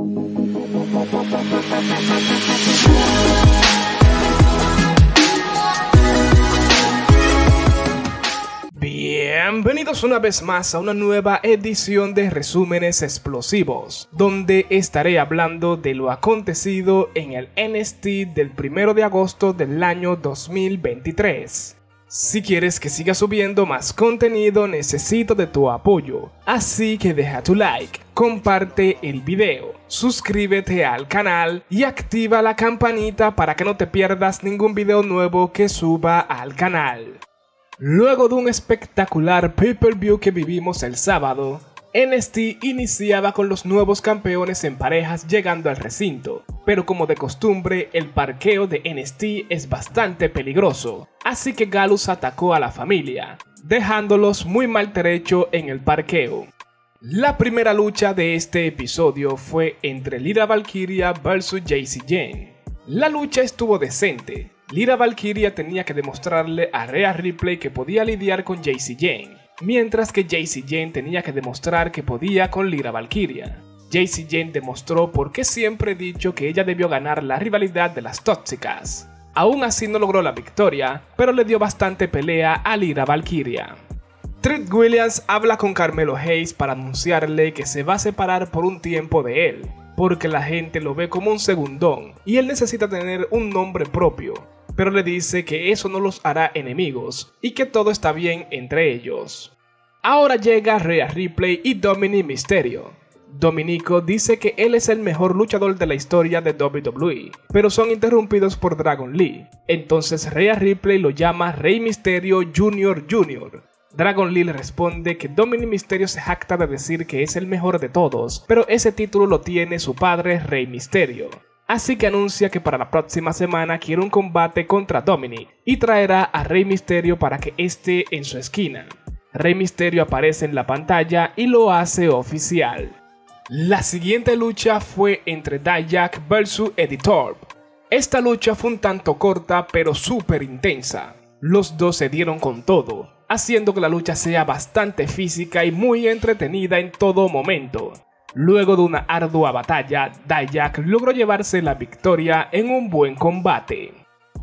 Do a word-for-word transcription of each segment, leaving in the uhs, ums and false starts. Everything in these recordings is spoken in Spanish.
Bienvenidos una vez más a una nueva edición de Resúmenes Explosivos, donde estaré hablando de lo acontecido en el N X T del primero de agosto del año dos mil veintitrés. Si quieres que siga subiendo más contenido, necesito de tu apoyo, así que deja tu like, comparte el video, suscríbete al canal y activa la campanita para que no te pierdas ningún video nuevo que suba al canal. Luego de un espectacular pay-per-view que vivimos el sábado, N X T iniciaba con los nuevos campeones en parejas llegando al recinto, pero como de costumbre el parqueo de N X T es bastante peligroso, así que Gallus atacó a la familia, dejándolos muy maltrecho en el parqueo. La primera lucha de este episodio fue entre Lyra Valkyria versus Jacy Jayne. La lucha estuvo decente. Lyra Valkyria tenía que demostrarle a Rhea Ripley que podía lidiar con Jacy Jayne, mientras que Jacy Jayne tenía que demostrar que podía con Lyra Valkyria. Jacy Jayne demostró por qué siempre he dicho que ella debió ganar la rivalidad de las tóxicas. Aún así no logró la victoria, pero le dio bastante pelea a Lyra Valkyria. Trish Williams habla con Carmelo Hayes para anunciarle que se va a separar por un tiempo de él, porque la gente lo ve como un segundón y él necesita tener un nombre propio, pero le dice que eso no los hará enemigos y que todo está bien entre ellos. Ahora llega Rhea Ripley y Dominic Mysterio. Dominico dice que él es el mejor luchador de la historia de W W E, pero son interrumpidos por Dragon Lee. Entonces Rhea Ripley lo llama Rey Mysterio Junior Junior Dragon Lee le responde que Dominic Mysterio se jacta de decir que es el mejor de todos, pero ese título lo tiene su padre Rey Mysterio. Así que anuncia que para la próxima semana quiere un combate contra Dominic y traerá a Rey Mysterio para que esté en su esquina. Rey Mysterio aparece en la pantalla y lo hace oficial. La siguiente lucha fue entre Dijak versus Eddie Thorpe. Esta lucha fue un tanto corta pero súper intensa. Los dos se dieron con todo, haciendo que la lucha sea bastante física y muy entretenida en todo momento. Luego de una ardua batalla, Dijak logró llevarse la victoria en un buen combate.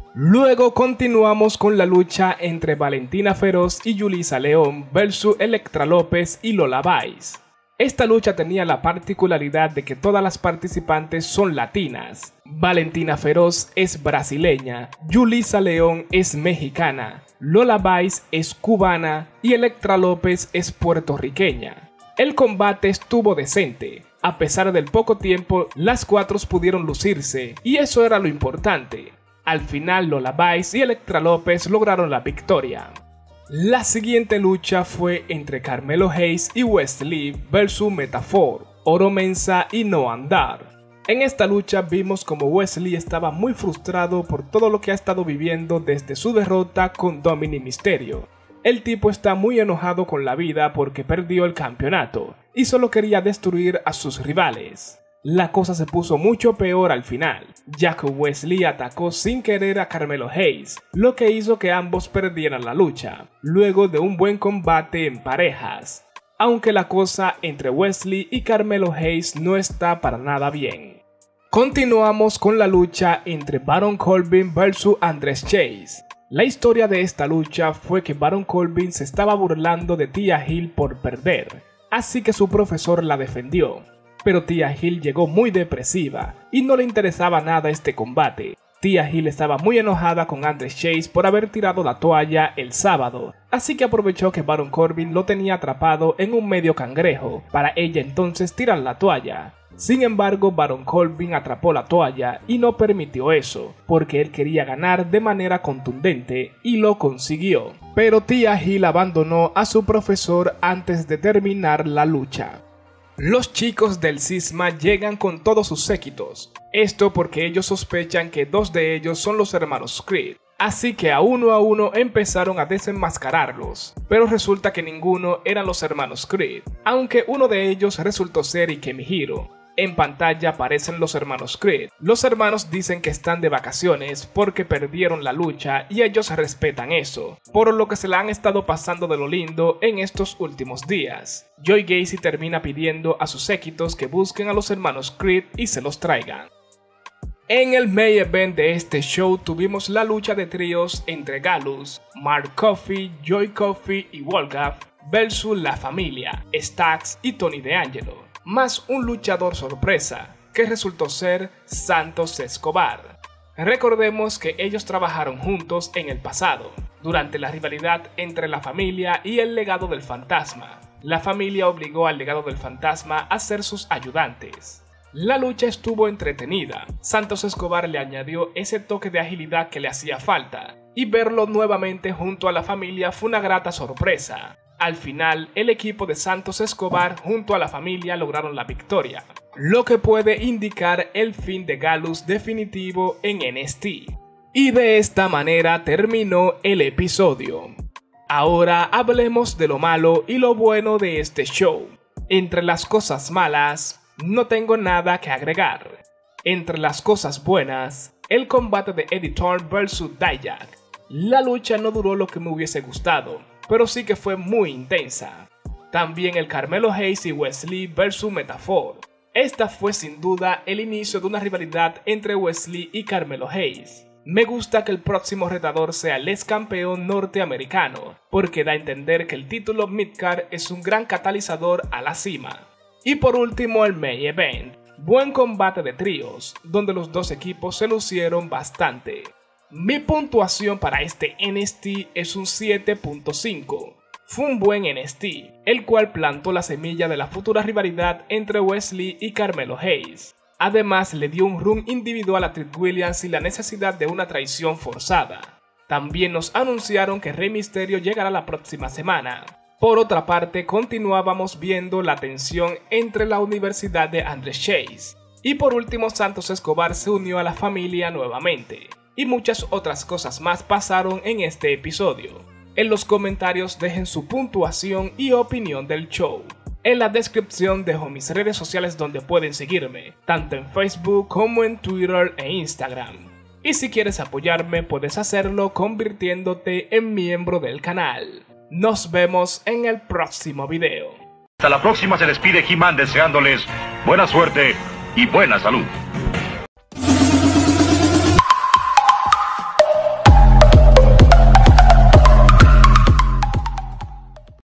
Luego continuamos con la lucha entre Valentina Feroz y Yulisa León versus Elektra López y Lola Vice. Esta lucha tenía la particularidad de que todas las participantes son latinas. Valentina Feroz es brasileña, Yulisa León es mexicana, Lola Vice es cubana y Elektra López es puertorriqueña. El combate estuvo decente. A pesar del poco tiempo, las cuatro pudieron lucirse y eso era lo importante. Al final Lola Vice y Elektra López lograron la victoria. La siguiente lucha fue entre Carmelo Hayes y Wes Lee versus Metafor, Oro Mensah y Noam Dar. En esta lucha vimos como Wes Lee estaba muy frustrado por todo lo que ha estado viviendo desde su derrota con Dominic Mysterio. El tipo está muy enojado con la vida porque perdió el campeonato y solo quería destruir a sus rivales. La cosa se puso mucho peor al final, ya que Wes Lee atacó sin querer a Carmelo Hayes, lo que hizo que ambos perdieran la lucha, luego de un buen combate en parejas. Aunque la cosa entre Wes Lee y Carmelo Hayes no está para nada bien. Continuamos con la lucha entre Baron Corbin versus Andrés Chase. La historia de esta lucha fue que Baron Corbin se estaba burlando de Tia Hill por perder, así que su profesor la defendió. Pero Tia Hill llegó muy depresiva y no le interesaba nada este combate. Tia Hill estaba muy enojada con Andrés Chase por haber tirado la toalla el sábado, así que aprovechó que Baron Corbin lo tenía atrapado en un medio cangrejo, para ella entonces tirar la toalla. Sin embargo, Baron Corbin atrapó la toalla y no permitió eso, porque él quería ganar de manera contundente y lo consiguió. Pero Tia Hill abandonó a su profesor antes de terminar la lucha. Los chicos del Cisma llegan con todos sus séquitos, esto porque ellos sospechan que dos de ellos son los hermanos Creed, así que a uno a uno empezaron a desenmascararlos, pero resulta que ninguno eran los hermanos Creed, aunque uno de ellos resultó ser Ikemihiro. En pantalla aparecen los hermanos Creed. Los hermanos dicen que están de vacaciones porque perdieron la lucha y ellos respetan eso, por lo que se la han estado pasando de lo lindo en estos últimos días. Joey Gacy termina pidiendo a sus séquitos que busquen a los hermanos Creed y se los traigan. En el main event de este show tuvimos la lucha de tríos entre Gallus, Mark Coffey, Joey Coffey y Wolfgang versus La Familia, Stacks y Tony D'Angelo, más un luchador sorpresa que resultó ser Santos Escobar. Recordemos que ellos trabajaron juntos en el pasado, durante la rivalidad entre La Familia y el Legado del Fantasma. La Familia obligó al Legado del Fantasma a ser sus ayudantes. La lucha estuvo entretenida. Santos Escobar le añadió ese toque de agilidad que le hacía falta, y verlo nuevamente junto a La Familia fue una grata sorpresa. Al final, el equipo de Santos Escobar junto a La Familia lograron la victoria, lo que puede indicar el fin de Gallus definitivo en N X T. Y de esta manera terminó el episodio. Ahora hablemos de lo malo y lo bueno de este show. Entre las cosas malas, no tengo nada que agregar. Entre las cosas buenas, el combate de Eddie Thorne versus Dijak. La lucha no duró lo que me hubiese gustado, pero sí que fue muy intensa. También el Carmelo Hayes y Wesley versus Metafor. Esta fue sin duda el inicio de una rivalidad entre Wesley y Carmelo Hayes. Me gusta que el próximo retador sea el ex campeón norteamericano, porque da a entender que el título Midcard es un gran catalizador a la cima. Y por último el main event, buen combate de tríos, donde los dos equipos se lucieron bastante. Mi puntuación para este N X T es un siete punto cinco. Fue un buen N X T, el cual plantó la semilla de la futura rivalidad entre Wesley y Carmelo Hayes. Además le dio un run individual a Trick Williams y la necesidad de una traición forzada. También nos anunciaron que Rey Mysterio llegará la próxima semana. Por otra parte, continuábamos viendo la tensión entre la Universidad de Andre Chase. Y por último, Santos Escobar se unió a La Familia nuevamente. Y muchas otras cosas más pasaron en este episodio. En los comentarios dejen su puntuación y opinión del show. En la descripción dejo mis redes sociales donde pueden seguirme, tanto en Facebook como en Twitter e Instagram. Y si quieres apoyarme, puedes hacerlo convirtiéndote en miembro del canal. Nos vemos en el próximo video. Hasta la próxima, se despide He-Man deseándoles buena suerte y buena salud.